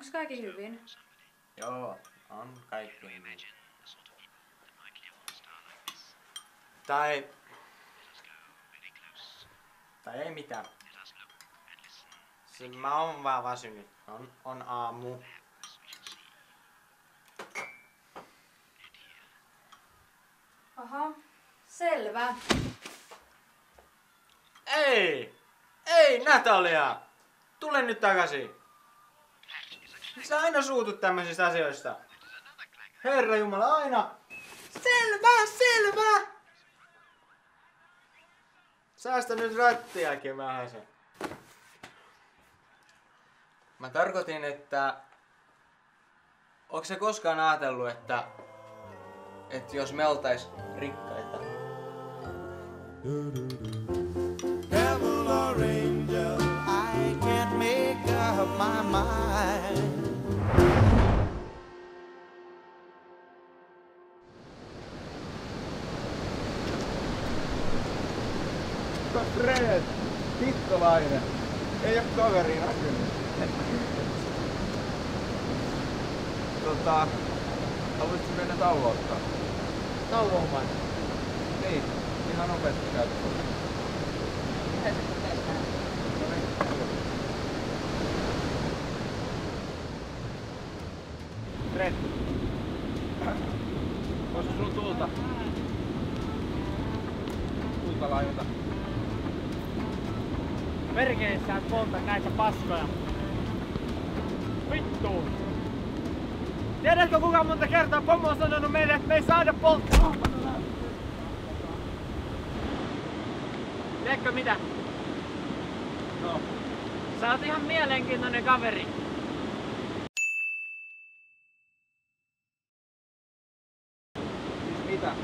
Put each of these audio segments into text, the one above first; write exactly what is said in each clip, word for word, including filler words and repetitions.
Onks kaikki hyvin? Joo, on kaikki hyvin. Tai... Tai ei mitään. Siis mä oon vaan väsynyt. On, on aamu. Aha, selvä. Ei! Ei, Natalia! Tule nyt takaisin! Sä aina suutut tämmöisistä asioista. Herra Jumala, aina! Selvä, selvä! Säästä nyt rattiakin vähäsen. Mä tarkoitin, että... Onko se koskaan ajatellut, että... Että jos me oltais rikkaita... Devil or angel, I can't make up my mind. Fred, hittolainen. Ei oo kaveri näkynyt. tota, haluaisitko mennä tauottaa? Tauon vai? Niin, ihan nopeasti käytössä. Fred, olisiko sulla tulta? Tulta lainata. Perkele, sä et polta näitä paskoja. Vittu! Tiedätkö kuinka monta kertaa pomo on sanonut meille, että me ei saada polttaa? Tiedätkö mitä? No. Sä oot ihan mielenkiintoinen kaveri. Siis mitä?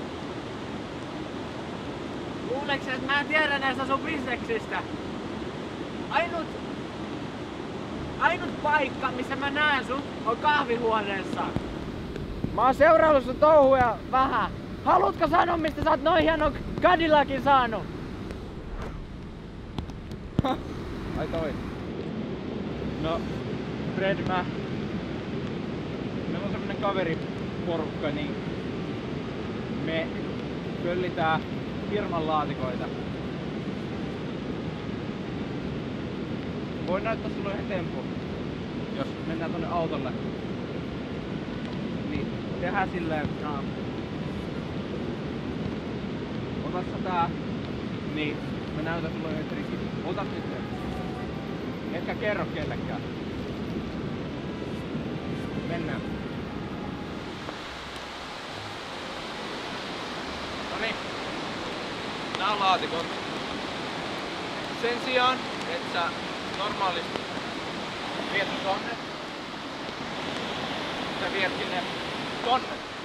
Luuleeko sä, että mä en tiedä näistä sun bisneksistä? Ainut... Ainut paikka, missä mä näen sut, on kahvihuoneessa. Mä oon seuraillut sun touhuja vähän. Haluatko sanoa, mistä sä oot noin hienon Cadillacin saanut? Ai toi. No, Fred, mä... Meillä on semmonen kaveriporukka, niin... Me köllitään firman laatikoita. Voin näyttää sulle yhden tempun. Jos mennään tonne autolle. Niin, tehdään silleen... Jaa. Ota sä tää. Niin, mä näytän sulle yhden trikin. Ota nyt. Etkä kerro kellekään. Mennään. Noniin. Nää on laatikot. Sen sijaan, että sä normaalisti viet ne tonne, sä vietkin ne tonne.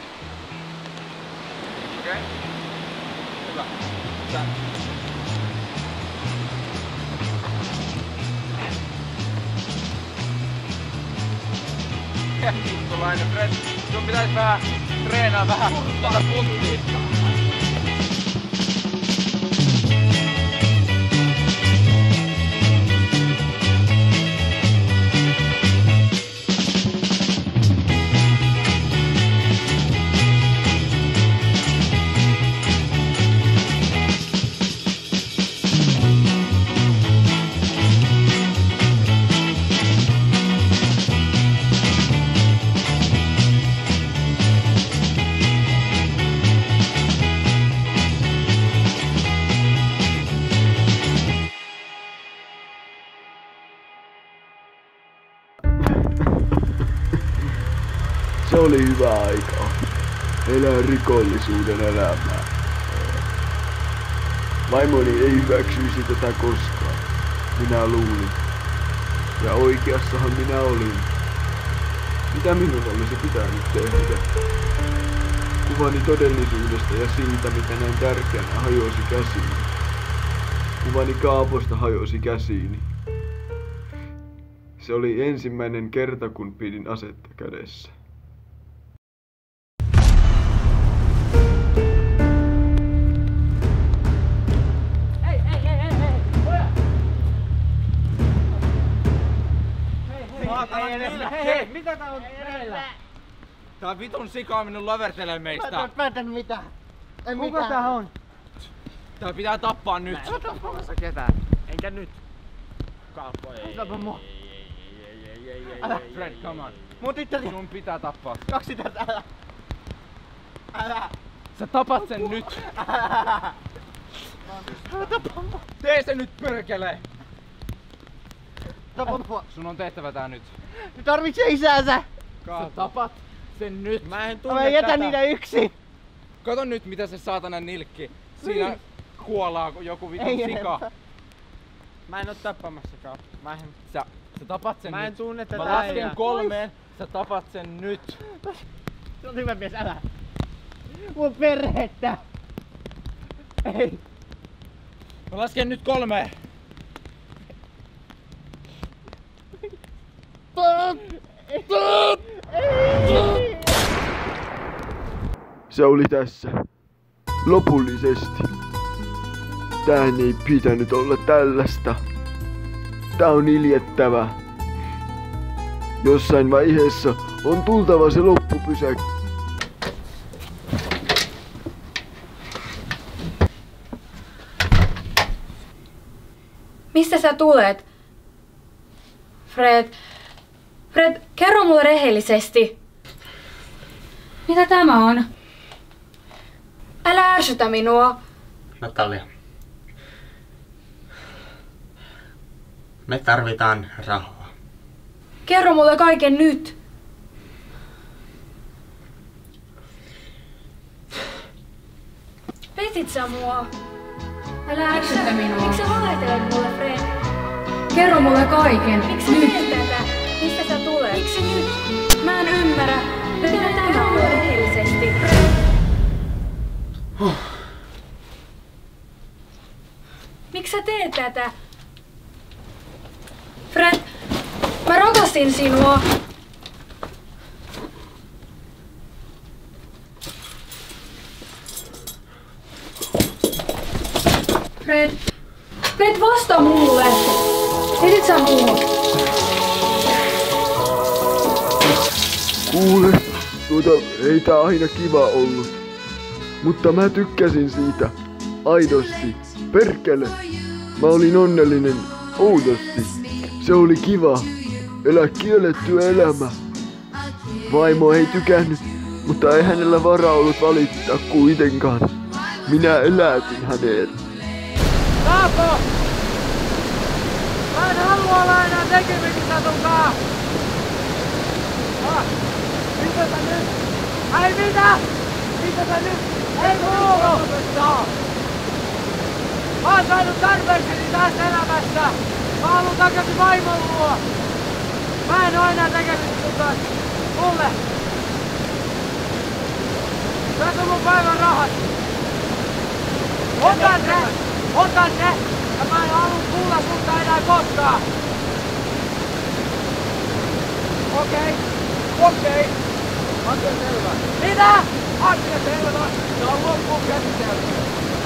Okei? Okay? Hyvä. Sä... Hittolainen Fred, sun pitäis vähän treenaa vähän tätä puttia. Se oli hyvä aika. Elää rikollisuuden elämää. Vaimoni ei hyväksyisi tätä koskaan. Minä luulin. Ja oikeassahan minä olin. Mitä minun olisi pitänyt tehdä? Kuvani todellisuudesta ja siitä, mitä näin tärkeänä hajosi käsiini. Kuvani Kaaposta hajosi käsiini. Se oli ensimmäinen kerta, kun pidin asetta kädessä. Saatana Hei, hei, mitä tää on meillä? Tää vitun sikaa minun lövertelee meistä. Mä en päätänyt mitään. Ei Kuka mitään. Tää on? Tää pitää tappaa nyt. Mä en oo tappamassa ketään. Enkä nyt. Kalpo, ei. Tapa mua. Älä. Fred, come on. Mun tyttäri. Sun pitää tappaa se. Kaksi tätä, älä. Älä. Sä tapat sen nyt. Älä. Älä tapa mua. Tee se nyt, perkele. Tapa mua. Sun on tehtävä tää nyt. Ne tarvitsee isäänsä. Sä tapat sen nyt. Mä en tunne Mä en jätä tätä. niitä yksin. Kato nyt mitä se saatana nilkki. Siinä kuolaa joku vitun Ei sika. enempää. Mä en oo tappamassakaan. Mä en... Sä, sä tapat sen Mä nyt. en tunne tätä Mä lasken äijää. kolmeen. Sä tapat sen nyt. Se on hyvä mies, älä. Mun perhettä. Ei. Mä lasken nyt kolmeen. Se oli tässä. Lopullisesti. Tän ei pitänyt olla tällaista. Tää on iljettävä. Jossain vaiheessa on tultava se loppupysäkki. Mistä sä tulet? Fred. Fred, kerro mulle rehellisesti. Mitä tämä on? Älä ärsytä minua. Natalia. Me tarvitaan rahaa. Kerro mulle kaiken nyt. Petit sä mua? Älä ärsytä minua. Miksi sä valehtelet mulle, Fred? Kerro mulle kaiken. Miksi sä teet tätä? Mistä sä tulet? Miksi nyt? Mä en ymmärrä. Mitä tämä on rehellisesti? Huh. Miksi sä teet tätä? Fred, mä rakastin sinua. Fred, Fred vasta mulle. Etit sä mua? Kuule, tuota ei tää aina kiva ollut. Mutta mä tykkäsin siitä. Aidosti. Perkele. Mä olin onnellinen. Oudosti. Se oli kiva. Elä kielletty elämä. Vaimo ei tykännyt, mutta ei hänellä varaa ollut valittaa kuitenkaan. Minä elätin hänet. Kaapo! Mä en halua olla enää tekemisissä sunkaan! Ah, mitä sä nyt? Ai mitä? Mitä sä nyt? Ei kuulu! Mä oon saanut tarpeekseni tästä elämästä! Mä haluun takaisin vaimon luo! Mä en oo enää tekemisissä sun kanssa! Mulle! Tässä on mun päivän rahat! Otan ne! Otan ne! Ja mä en halua kuulla sulta enää koskaan! Okei, okei. Asia selvä. Mitä? Asia selvä. Se on loppuun käsitelty.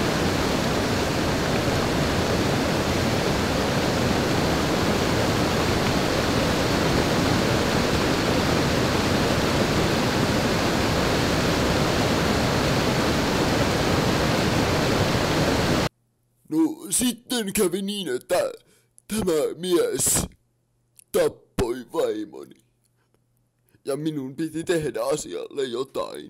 No sitten kävi niin, että tämä mies tappoi vaimoni. Ja minun piti tehdä asialle jotain.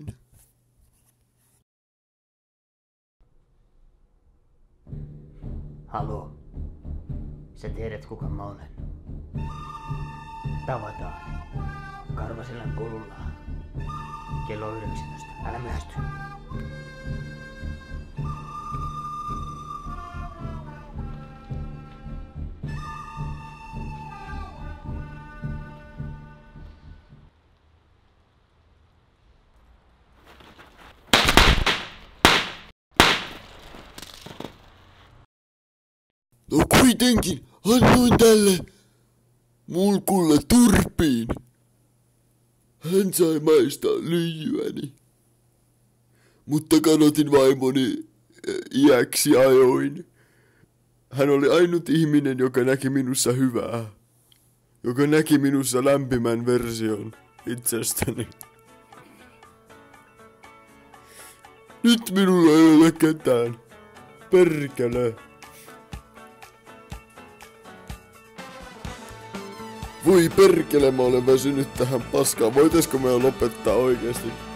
Haloo. Sä tiedät kuka mä olen. Tavataan. Karvasillan polulla. Kello yhdeksäntoista. Älä myöhästy. No kuitenkin annoin tälle mulkulle turpiin. Hän sai maistaa lyijyäni. Mutta kadotin vaimoni iäksi ajoin. Hän oli ainut ihminen, joka näki minussa hyvää. joka näki minussa lämpimän version itsestäni. Nyt minulla ei ole ketään. Perkele. Voi perkele, mä olen väsynyt tähän paskaan. Voitaisko me lopettaa oikeesti?